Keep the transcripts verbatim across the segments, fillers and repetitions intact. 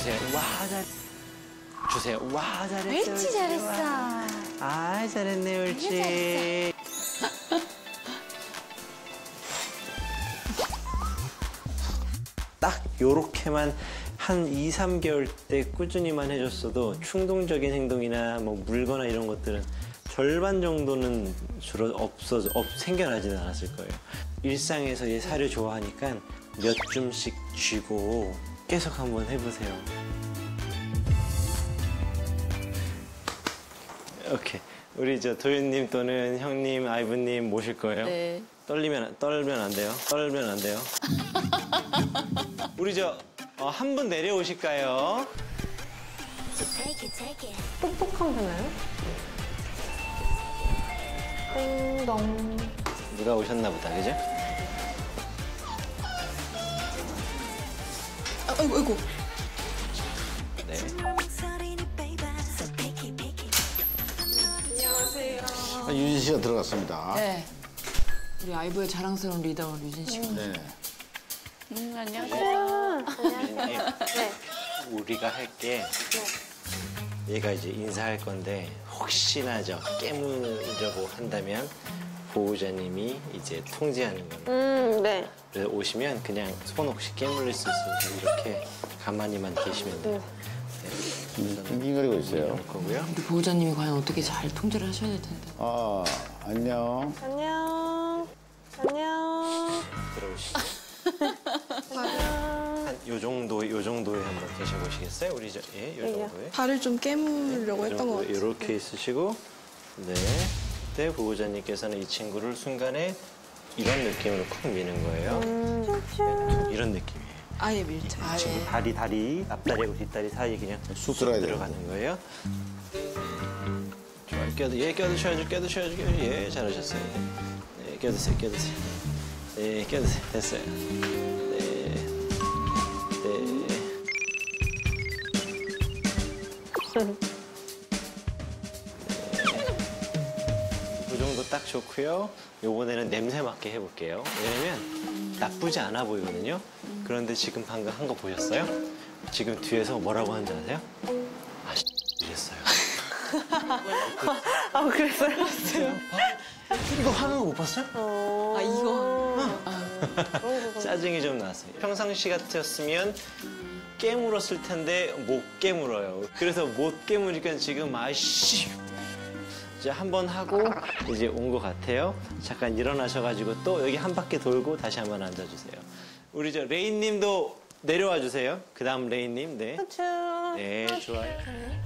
주세요. 와, 잘. 주세요. 와, 잘했어. 옳지, 잘했어. 와. 아, 잘했네, 옳지. 딱 요렇게만 한 이, 삼 개월 때 꾸준히만 해줬어도 충동적인 행동이나 뭐 물거나 이런 것들은 절반 정도는 주로 없어져, 없, 생겨나지는 않았을 거예요. 일상에서 얘 사료 좋아하니까 몇 줌씩 쥐고 계속 한번 해보세요. 오케이. 우리 저 도윤님 또는 형님, 아이브님 모실 거예요. 네. 떨리면, 떨면 안 돼요. 떨면 안 돼요. 우리 저, 어, 한 분 내려오실까요? 똑똑하면 되나요? 띵동. 누가 오셨나 보다, 그죠? 아, 아이고, 아이고. 네. 아, 유진 씨가 들어갔습니다. 네. 우리 아이브의 자랑스러운 리더 유진 씨가. 네. 음, 안녕하세요. 유진님, 네. 우리가 할게. 얘가 이제 인사할 건데 혹시나 저 깨물려고 한다면 보호자님이 이제 통제하는 겁니다. 음, 네. 그래서 오시면 그냥 손 혹시 깨물릴 수 있으면 이렇게 가만히만 계시면 돼요. 네. 낑낑거리고 있어요. 이럴 거고요. 우리 보호자님이 과연 어떻게 잘 통제를 하셔야 될 텐데. 아, 안녕. 안녕. 안녕. 들어오시죠. 안녕. 한 요 정도, 요 정도에 한번 계셔보시겠어요? 우리 저, 예, 요 정도에. 발을 좀 깨물려고 했던 것 같아요. 이렇게 있으시고, 네. 그때 보호자님께서는 이 친구를 순간에 이런 느낌으로 콕 미는 거예요. 네, 이런 느낌이에요. 아예 밀착. 이 친구 다리, 다리, 앞다리하고 뒷다리 사이에 그냥 쑥 들어가야 돼요. 들어가는 거예요. 좋아요. 껴드, 예, 껴드셔야죠, 껴드셔야죠. 예, 잘하셨어요. 네, 껴드세요, 껴드세요. 네, 껴드세요. 됐어요. 네. 네. 그 정도 딱 좋고요. 요번에는 냄새 맡게 해볼게요. 왜냐면 나쁘지 않아 보이거든요. 그런데 지금 방금 한 거 보셨어요? 지금 뒤에서 뭐라고 하는지 아세요? 아, 이랬어요. 아, 그랬어요? 이거 하는 거 못 봤어요? 어... 아, 이거. 짜증이 좀 났어요. 평상시 같았으면 깨물었을 텐데 못 깨물어요. 그래서 못 깨무니까 지금 아이씨. 이제 한 번 하고 이제 온 것 같아요. 잠깐 일어나셔가지고 또 여기 한 바퀴 돌고 다시 한번 앉아주세요. 우리 저 레인님도 내려와 주세요. 그 다음 레인님. 네. 후추. 네, 좋아요.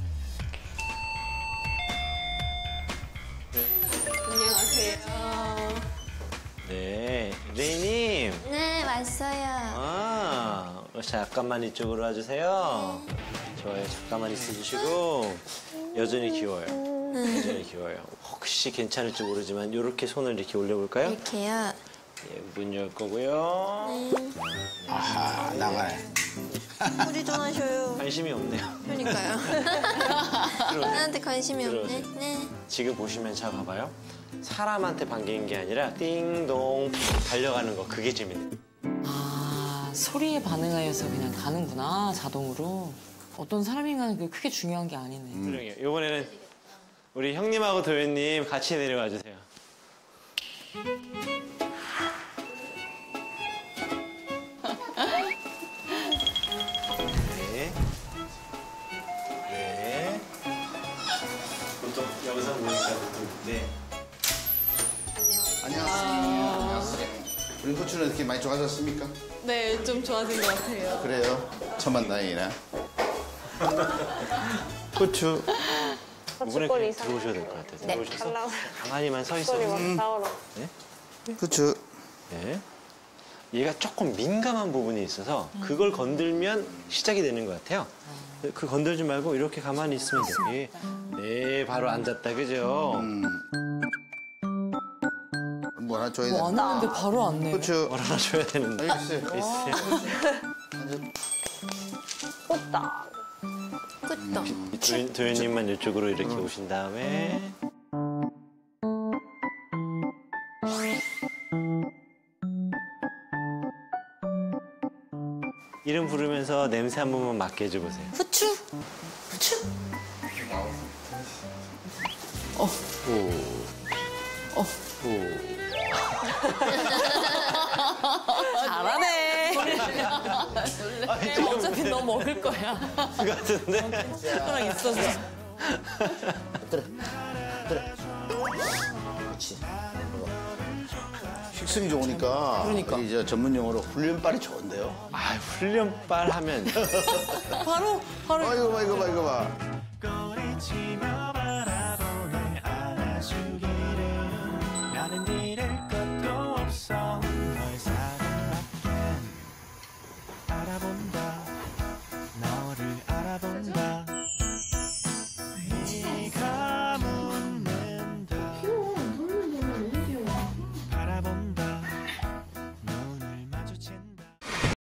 안녕하세요. 네, 레인님. 네, 왔어요. 아, 잠깐만 이쪽으로 와주세요. 좋아요. 잠깐만 있어주시고 여전히 귀여워요. 여전히 귀여워요. 혹시 괜찮을지 모르지만 이렇게 손을 이렇게 올려볼까요? 이렇게요. 예, 문 열 거고요. 아, 나가네. 우리 좀 하셔요. 관심이 없네요. 그러니까요. 나한테 관심이 없네. 들어오세요. 네. 지금 보시면 잘 봐봐요. 사람한테 반기는 게 아니라 띵동 달려가는 거 그게 재밌네요. 아, 소리에 반응하여서 그냥 가는구나, 자동으로. 어떤 사람인가는 그게 크게 중요한 게 아니네. 훌륭해요. 이번에는 우리 형님하고 도현님 같이 내려가 주세요. 네. 네. 보통 영상 보니까 보통 네. 안녕하세요. 안녕하세요. 우리 호주는 이렇게 많이 좋아졌습니까? 네, 좀 좋아진 것 같아요. 그래요. 천만 다행이네. 후추. 이번에 헛짓거리 그냥 이상. 들어오셔야 될 것 같아요. 네. 들어오셔서 잘 나와. 가만히만 서 소리 있어요. 막 싸우러. 후추. 네. 얘가 조금 민감한 부분이 있어서 그걸 건들면 시작이 되는 것 같아요. 그 건들지 말고 이렇게 가만히 있으면 돼요. 예. 네, 바로 앉았다, 그죠? 음. 뭐 하나 줘야 뭐 안 돼. 하는데 바로 안 내. 후추. 뭘 하나 줘야 되는데. 여기 있어요. 있어요. 꽃다. 끝도. 도현, 도현님만 이쪽으로 이렇게 오신 다음에 이름 부르면서 냄새 한 번만 맡게 해줘 보세요. 후추? 후추? 어. 오. 어. 오. 잘하네. 어차피 너 먹을 거야. 그 같은데? 숟가락 있어서. 그래. 그래. 그렇지. 식성이 좋으니까. 그러니까. 이제 전문 용어로 훈련빨이 좋은데요. 아, 훈련빨 하면 바로, 바로. 아, 이거 봐, 이거 봐, 이거 봐.